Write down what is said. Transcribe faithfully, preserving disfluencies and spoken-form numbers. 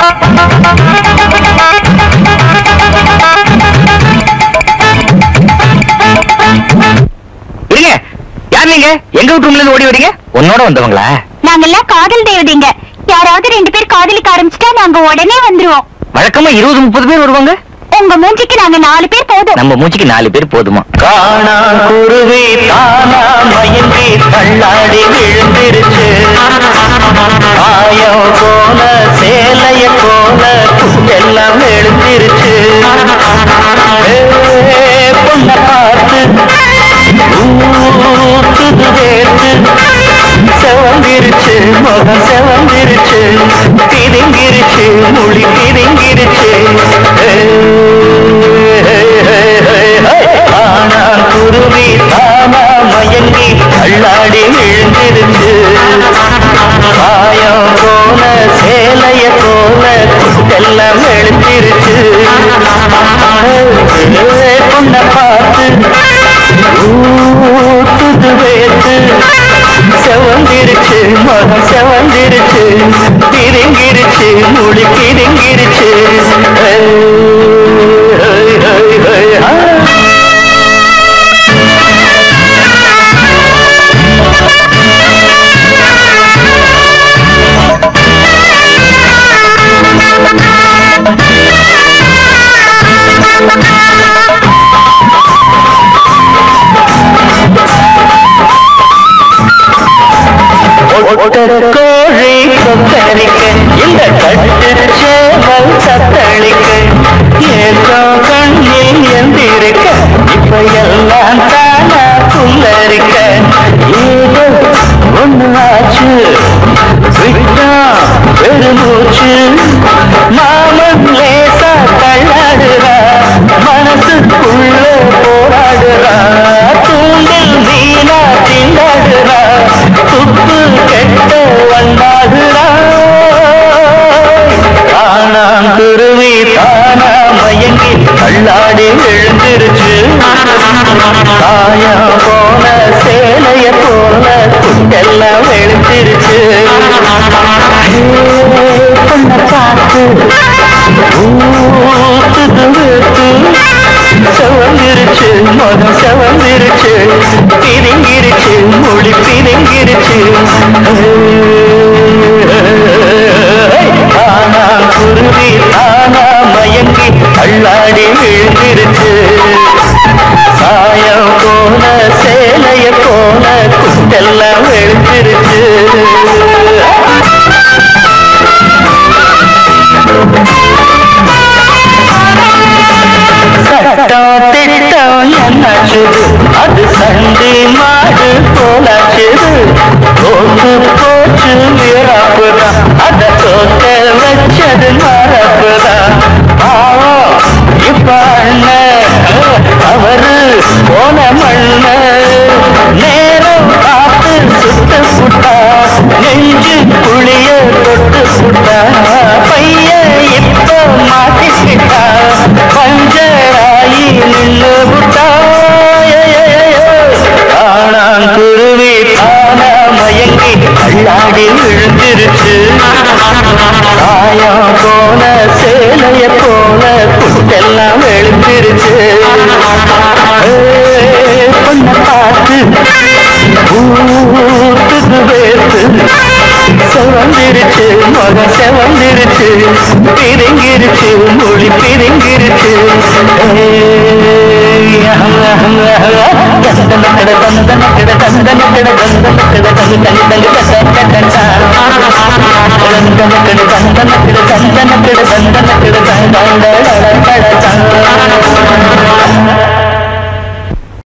நீங்க எங்க ரூம்ல இருந்து ஓடி வரீங்க? உன்னோட வந்தவங்களா? நாங்கெல்லாம் காதல் தேவதைங்க. யாராவது ரெண்டு பேர் காதலிக்க ஆரம்பிச்சிட்டா நாங்க உடனே வந்துருவோம். வழக்கமா இருபது முப்பது பேர் வருவாங்க. உங்க மூஞ்சிக்கு நாங்க நாலு பேர் போதும். நம்ம மூஞ்சிக்கு நாலு பேர் போதுமா? காணா குருவி தானா மயங்கி தள்ளாடி விழுந்திருச்சு. ஆயம் போல சேலைய போல எல்லாம் எழுந்திருச்சு. பொண்ண பார்த்து ஊத்துது வேர்த்து செவந்திருச்சு, முகம் செவந்திருச்சு, பிரிங்கிருச்சு, மொழி பிரிங்கிருச்சு. ஆனா குருவி தானா மயங்கி தள்ளாடி விழுந்திருச்சு. காயம் போல சேலைய போல எல்லாம் எழுந்திருச்சு. பொண்ண பார்த்து ஊத்துது வேத்து செவந்திருச்சு, மகம் செவந்திருச்சு, பிரிங்கிருச்சு, மொழி பிரிங்கிருச்சு. கோழி கொத்தரிக்க இந்த கட்டு சேவல் சத்தளிக்க ஏதோ கண்ணில் எந்திருக்க இப்ப எல்லாம் தானா புல்லரிக்க. ஏதோ ஒண்ணு ஆச்சு விட்டா பெருமூச்சு. மாமன் லேசா தள்ளாடுறா, மனசுக்குள்ள போராடுறா. தூண்டில் மீனா திண்டாடுறா, துப்பு கெட்ட வந்தாடுறா. காணாம் குருவி தானா மயங்கி தள்ளாடி எழுந்திருச்சு. காயா போல சேலைய போல எல்லாம் எழுந்திருச்சு. பொண்ண பார்த்து ஊத்துது வேத்து செவந்திருச்சு, மகம் செவந்திருச்சு, பிரிங்கிருச்சு, மொழி பிரிங்கிருச்சு. ஆனா குருவி தானா மயங்கி தள்ளாடி விழுந்திருச்சு. சாயம் போல சேலைய போல எல்லாம் எழுந்திருச்சு. சட்டம் திட்டம் என்னாச்சுது, அது சண்டி மாடு போலாச்சுது. தோத்து போச்சு வீராப்புதான், அத தோத்த வச்சது மரப்புதான். பாவம் இப்ப அண்ணன் அவரு போன மண்ண நேரம் பார்த்து சுத்த புட்டா, நெஞ்சு புளிய தொட்டு புட்டா. பைய இப்ப மாட்டிக்கிட்டா, பஞ்சராயி நின்று புட்டா. ஆனான் குருவி தானா மயங்கி தள்ளாடி விழுந்திருச்சு. காயம் போல சேலைய போல புட்டெல்லாம் எழுந்திருச்சு. பொண்ண பார்த்து ஊத்துது வேத்து செவந்திருச்சு, மகம் செவந்திருச்சு, பிரிங்கிருச்சு, மொழி பிரிங்கிருச்சு. தந்தன கிட தந்தன கிட தந்தன கிட தந்தன கிட தங்கு தங்கு தங்கு தந்தன கிட தந்தன கிட தந்தன கிட தந்தன கிட தந்தன கிட தந்தன